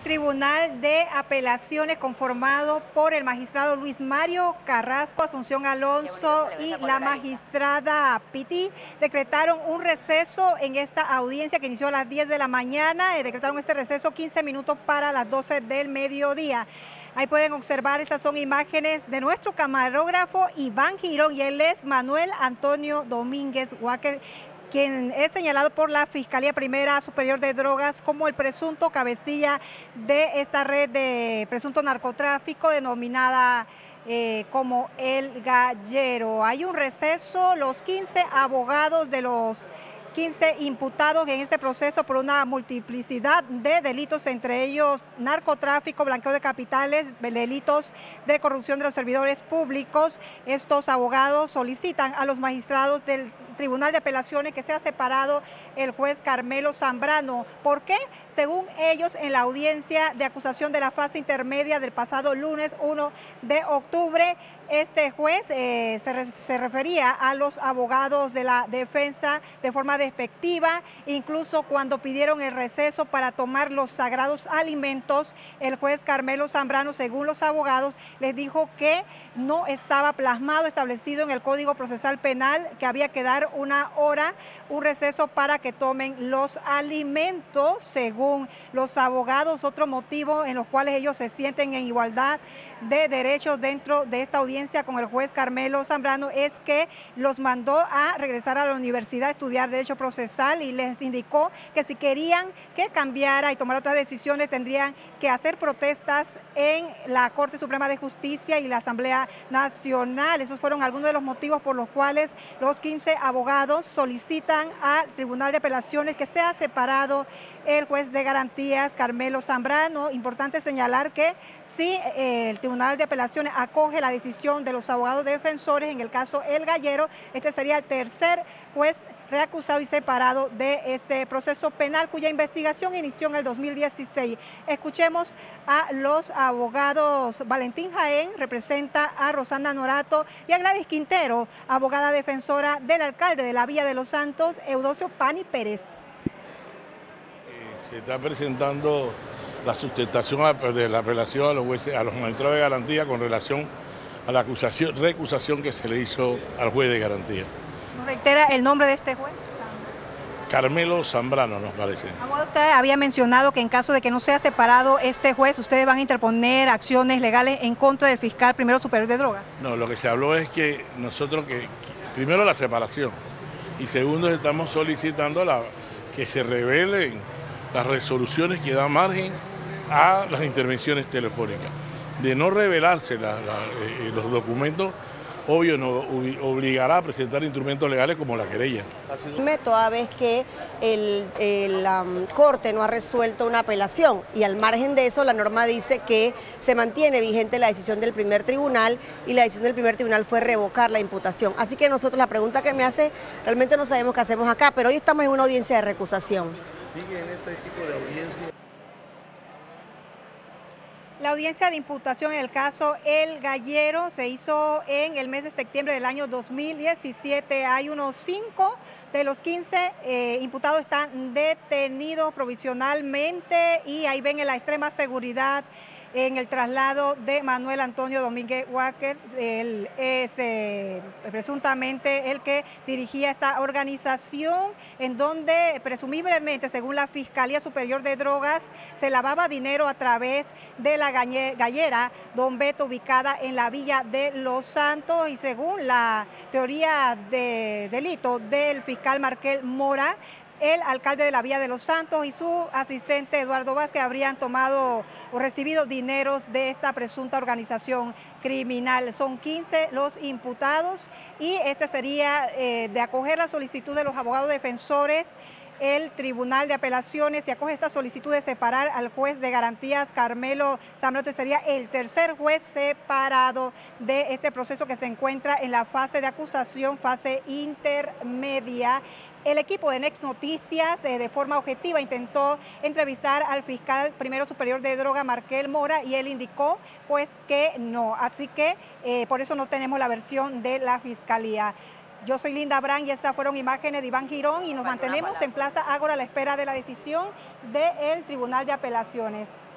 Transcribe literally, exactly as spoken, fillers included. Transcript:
Tribunal de Apelaciones conformado por el magistrado Luis Mario Carrasco, Asunción Alonso y la magistrada Piti decretaron un receso en esta audiencia que inició a las diez de la mañana. Decretaron este receso quince minutos para las doce del mediodía. Ahí pueden observar, estas son imágenes de nuestro camarógrafo Iván Girón y él es Manuel Antonio Domínguez Walker, quien es señalado por la Fiscalía Primera Superior de Drogas como el presunto cabecilla de esta red de presunto narcotráfico denominada eh, como El Gallero. Hay un receso, los quince abogados de los quince imputados en este proceso por una multiplicidad de delitos, entre ellos narcotráfico, blanqueo de capitales, delitos de corrupción de los servidores públicos. Estos abogados solicitan a los magistrados del Tribunal de Apelaciones que sea separado el juez Carmelo Zambrano. ¿Por qué? Según ellos, en la audiencia de acusación de la fase intermedia del pasado lunes uno de octubre, este juez eh, se, re, se refería a los abogados de la defensa de forma despectiva. Incluso cuando pidieron el receso para tomar los sagrados alimentos, el juez Carmelo Zambrano, según los abogados, les dijo que no estaba plasmado, establecido en el Código Procesal Penal, que había que dar una hora, un receso para que tomen los alimentos. Según los abogados, otro motivo en los cuales ellos se sienten en igualdad de derechos dentro de esta audiencia con el juez Carmelo Zambrano es que los mandó a regresar a la universidad a estudiar Derecho Procesal y les indicó que si querían que cambiara y tomar otras decisiones tendrían que hacer protestas en la Corte Suprema de Justicia y la Asamblea Nacional. Esos fueron algunos de los motivos por los cuales los quince abogados solicitan al Tribunal de Apelaciones que sea separado el juez de garantías Carmelo Zambrano. Importante señalar que si eh, el Tribunal de Apelaciones acoge la decisión de los abogados defensores en el caso El Gallero, este sería el tercer juez reacusado y separado de este proceso penal cuya investigación inició en el dos mil dieciséis. Escuchemos a los abogados. Valentín Jaén representa a Rosana Norato y a Gladys Quintero, abogada defensora del alcalde de la Villa de los Santos, Eudosio Pani Pérez. Se está presentando la sustentación de la apelación a los jueces, a los magistrados de garantía con relación a la acusación, recusación que se le hizo al juez de garantía. ¿Nos reitera el nombre de este juez? Carmelo Zambrano, nos parece. Abogado, usted había mencionado que en caso de que no sea separado este juez, ustedes van a interponer acciones legales en contra del fiscal primero superior de drogas. No, lo que se habló es que nosotros, que, que primero la separación y segundo estamos solicitando la, que se revelen las resoluciones que dan margen a las intervenciones telefónicas. De no revelarse la, la, eh, los documentos, obvio, nos obligará a presentar instrumentos legales como la querella. Toda vez que el, el um, Corte no ha resuelto una apelación y al margen de eso la norma dice que se mantiene vigente la decisión del primer tribunal y la decisión del primer tribunal fue revocar la imputación. Así que nosotros, la pregunta que me hace, realmente no sabemos qué hacemos acá, pero hoy estamos en una audiencia de recusación. ¿Sigue en este tipo de audiencia? La audiencia de imputación en el caso El Gallero se hizo en el mes de septiembre del año dos mil diecisiete. Hay unos cinco de los quince eh, imputados están detenidos provisionalmente y ahí ven en la extrema seguridad en el traslado de Manuel Antonio Domínguez Walker. Él es eh, presuntamente el que dirigía esta organización en donde presumiblemente, según la Fiscalía Superior de Drogas, se lavaba dinero a través de la gallera Don Beto, ubicada en la Villa de los Santos, y según la teoría de delito del fiscal Marquel Mora, el alcalde de la Villa de los Santos y su asistente Eduardo Vázquez habrían tomado o recibido dineros de esta presunta organización criminal. Son quince los imputados y este sería eh, de acoger la solicitud de los abogados defensores. El Tribunal de Apelaciones, si acoge esta solicitud de separar al juez de garantías Carmelo Zambrano, sería el tercer juez separado de este proceso que se encuentra en la fase de acusación, fase intermedia. El equipo de Next Noticias, eh, de forma objetiva, intentó entrevistar al fiscal primero superior de droga, Marquel Mora, y él indicó pues que no. Así que eh, por eso no tenemos la versión de la Fiscalía. Yo soy Linda Brand y estas fueron imágenes de Iván Girón y nos mantenemos en Plaza Ágora a la espera de la decisión del Tribunal de Apelaciones.